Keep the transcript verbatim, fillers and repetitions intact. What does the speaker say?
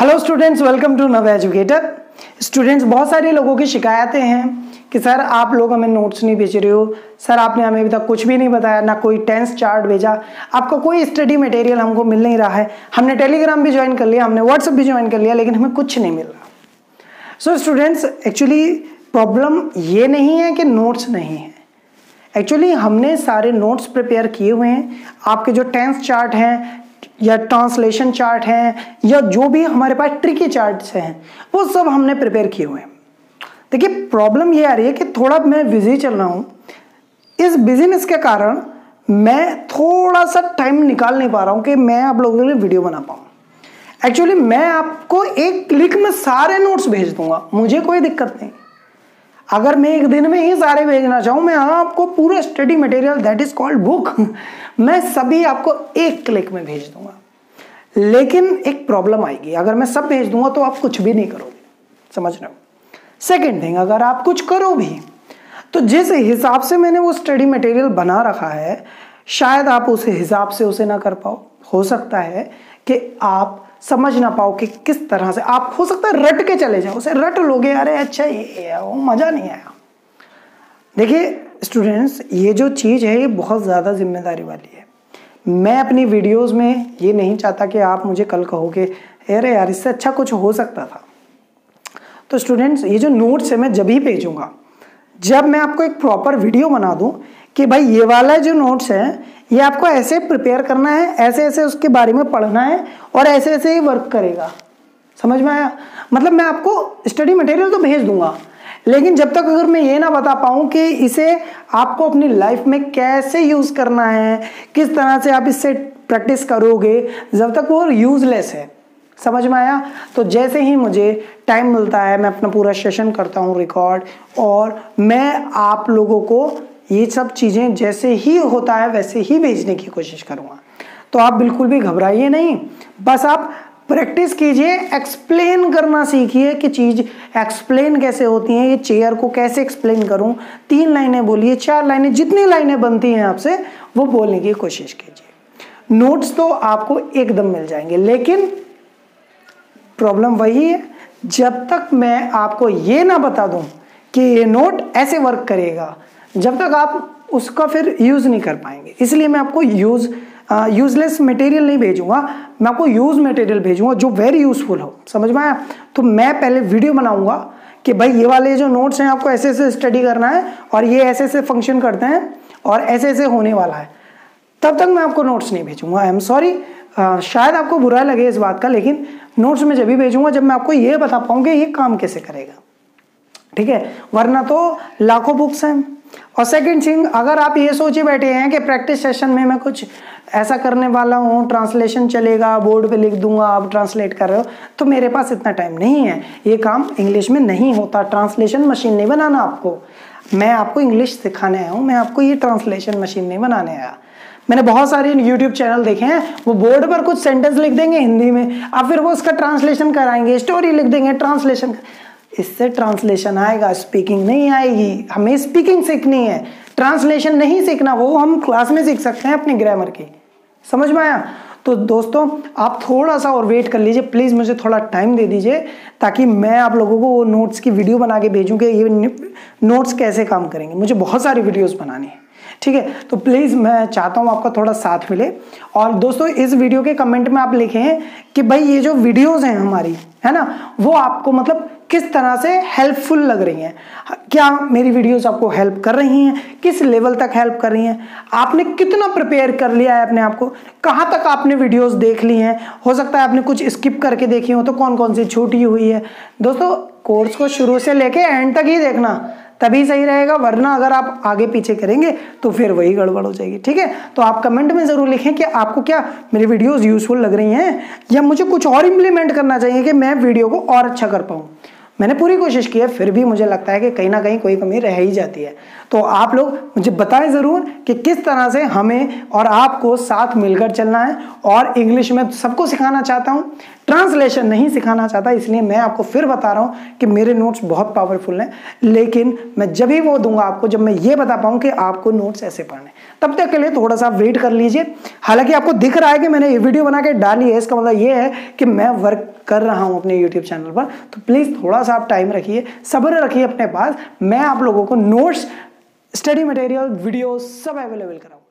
Hello students, welcome to Nav educator. Students, बहुत सारे लोगों की शिकायतें हैं कि सर आप लोग हमें नोट्स नहीं भेज रहे हो, सर आपने हमें अभी तक कुछ भी नहीं बताया, ना कोई टेंस चार्ट भेजा, आपका कोई स्टडी मटेरियल हमको मिल नहीं रहा है। हमने टेलीग्राम भी ज्वाइन कर लिया, हमने व्हाट्सएप भी ज्वाइन कर लिया, लेकिन हमें कुछ नहीं मिल रहा। सो स्टूडेंट्स, एक्चुअली प्रॉब्लम ये नहीं है कि नोट्स नहीं है। एक्चुअली हमने सारे नोट्स प्रिपेयर किए हुए हैं। आपके जो टेंस चार्ट हैं या ट्रांसलेशन चार्ट हैं या जो भी हमारे पास ट्रिकी चार्ट्स हैं, वो सब हमने प्रिपेयर किए हुए हैं। देखिए, प्रॉब्लम ये आ रही है कि थोड़ा मैं बिजी चल रहा हूँ। इस बिजीनेस के कारण मैं थोड़ा सा टाइम निकाल नहीं पा रहा हूँ कि मैं आप लोगों के लिए वीडियो बना पाऊँ। एक्चुअली मैं आपको एक क्लिक में सारे नोट्स भेज दूंगा, मुझे कोई दिक्कत नहीं। अगर मैं एक दिन में ही सारे भेजना चाहूँ, मैं आपको पूरा study material that is called book, मैं सभी आपको एक क्लिक में भेज दूंगा। लेकिन एक प्रॉब्लम आएगी, अगर मैं सब भेज दूंगा तो आप कुछ भी नहीं करोगे, समझ रहे हो। सेकेंड थिंग, अगर आप कुछ करो भी तो जिस हिसाब से मैंने वो स्टडी मटेरियल बना रखा है, शायद आप उस हिसाब से उसे ना कर पाओ। हो सकता है कि आप समझ ना पाओ कि किस तरह से, आप हो सकता है रट के चले जाओ, उसे रट लोगे, अरे अच्छा ये वो मजा नहीं आया। देखिए स्टूडेंट्स, ये जो चीज़ है ये बहुत ज़्यादा जिम्मेदारी वाली है। मैं अपनी वीडियोस में ये नहीं चाहता कि आप मुझे कल कहोगे अरे यार इससे अच्छा कुछ हो सकता था। तो स्टूडेंट्स, ये जो नोट्स है मैं जब ही भेजूंगा जब मैं आपको एक प्रॉपर वीडियो बना दूं कि भाई ये वाला जो नोट्स है ये आपको ऐसे प्रिपेयर करना है, ऐसे ऐसे उसके बारे में पढ़ना है और ऐसे ऐसे ही वर्क करेगा। समझ में आया? मतलब मैं आपको स्टडी मटेरियल तो भेज दूंगा, लेकिन जब तक अगर मैं ये ना बता पाऊँ कि इसे आपको अपनी लाइफ में कैसे यूज करना है, किस तरह से आप इससे प्रैक्टिस करोगे, जब तक वो यूजलेस है। समझ में आया? तो जैसे ही मुझे टाइम मिलता है मैं अपना पूरा सेशन करता हूँ रिकॉर्ड, और मैं आप लोगों को ये सब चीज़ें जैसे ही होता है वैसे ही भेजने की कोशिश करूँगा। तो आप बिल्कुल भी घबराइए नहीं, बस आप प्रैक्टिस कीजिए, एक्सप्लेन करना सीखिए कि चीज़ एक्सप्लेन कैसे होती हैं, ये चेयर को कैसे एक्सप्लेन करूँ। तीन लाइनें बोलिए, चार लाइनें, जितनी लाइनें बनती हैं आपसे वो बोलने की कोशिश कीजिए। नोट्स तो आपको एकदम मिल जाएंगे, लेकिन प्रॉब्लम वही है, जब तक मैं आपको ये ना बता दूं कि ये नोट ऐसे वर्क करेगा, जब तक आप उसका फिर यूज़ नहीं कर पाएंगे। इसलिए मैं आपको यूज़ यूजलेस मटेरियल नहीं भेजूंगा, मैं आपको यूज़ मटेरियल भेजूंगा जो वेरी यूजफुल हो। समझ में आया? तो मैं पहले वीडियो बनाऊंगा कि भाई ये वाले जो नोट्स हैं आपको ऐसे ऐसे स्टडी करना है और ये ऐसे ऐसे फंक्शन करते हैं और ऐसे ऐसे होने वाला है। तब तक मैं आपको नोट्स नहीं भेजूंगा। आई एम सॉरी, शायद आपको बुरा लगे इस बात का, लेकिन नोट्स में जब भी भेजूंगा जब मैं आपको ये बता पाऊंगा ये काम कैसे करेगा, ठीक है? वरना तो लाखों बुक्स हैं। और सेकंड थिंग, अगर आप ये सोचे बैठे हैं कि प्रैक्टिस सेशन में मैं कुछ ऐसा करने वाला हूँ, ट्रांसलेशन चलेगा, बोर्ड पे लिख दूंगा, आप ट्रांसलेट कर रहे हो, तो मेरे पास इतना टाइम नहीं है। ये काम इंग्लिश में नहीं होता, ट्रांसलेशन मशीन नहीं बनाना आपको। मैं आपको इंग्लिश सिखाने आया हूँ, मैं आपको ये ट्रांसलेशन मशीन नहीं बनाने आया। मैंने बहुत सारे यूट्यूब चैनल देखे हैं, वो बोर्ड पर कुछ सेंटेंस लिख देंगे हिंदी में, आप फिर वो उसका ट्रांसलेशन कराएंगे, स्टोरी लिख देंगे, ट्रांसलेशन। इससे ट्रांसलेशन आएगा, स्पीकिंग नहीं आएगी। हमें स्पीकिंग सीखनी है, ट्रांसलेशन नहीं सीखना, वो हम क्लास में सीख सकते हैं अपनी ग्रामर की। समझ में आया? तो दोस्तों, आप थोड़ा सा और वेट कर लीजिए, प्लीज़ मुझे थोड़ा टाइम दे दीजिए, ताकि मैं आप लोगों को वो नोट्स की वीडियो बना के भेजूँ कि ये नोट्स कैसे काम करेंगे। मुझे बहुत सारी वीडियोज़ बनानी है, ठीक है? तो प्लीज़ मैं चाहता हूँ आपका थोड़ा साथ मिले। और दोस्तों, इस वीडियो के कमेंट में आप लिखें कि भाई ये जो वीडियोज़ हैं हमारी, है ना, वो आपको मतलब किस तरह से हेल्पफुल लग रही हैं। क्या मेरी वीडियोस आपको हेल्प कर रही हैं, किस लेवल तक हेल्प कर रही हैं, आपने कितना प्रिपेयर कर लिया है अपने आप को, कहाँ तक आपने वीडियोस देख ली हैं, हो सकता है आपने कुछ स्किप करके देखी हो तो कौन कौन सी छूटी हुई है। दोस्तों, कोर्स को शुरू से लेके एंड तक ही देखना, तभी सही रहेगा, वरना अगर आप आगे पीछे करेंगे तो फिर वही गड़बड़ हो जाएगी, ठीक है? तो आप कमेंट में ज़रूर लिखें कि आपको क्या मेरी वीडियोस यूजफुल लग रही हैं या मुझे कुछ और इम्प्लीमेंट करना चाहिए कि मैं वीडियो को और अच्छा कर पाऊँ। मैंने पूरी कोशिश की है, फिर भी मुझे लगता है कि कहीं ना कहीं कोई कमी रह ही जाती है। तो आप लोग मुझे बताएं ज़रूर कि किस तरह से हमें और आपको साथ मिलकर चलना है। और इंग्लिश में सबको सिखाना चाहता हूँ, ट्रांसलेशन नहीं सिखाना चाहता, इसलिए मैं आपको फिर बता रहा हूँ कि मेरे नोट्स बहुत पावरफुल हैं, लेकिन मैं जब ही वो दूंगा आपको जब मैं ये बता पाऊँ कि आपको नोट्स ऐसे पढ़ने। तब तक के लिए थोड़ा सा वेट कर लीजिए। हालांकि आपको दिख रहा है कि मैंने ये वीडियो बना के डाली है, इसका मतलब ये है कि मैं वर्क कर रहा हूं अपने यूट्यूब चैनल पर। तो प्लीज थोड़ा सा आप टाइम रखिए, सब्र रखिए अपने पास। मैं आप लोगों को नोट्स, स्टडी मटेरियल, वीडियो सब अवेलेबल कराऊंगा।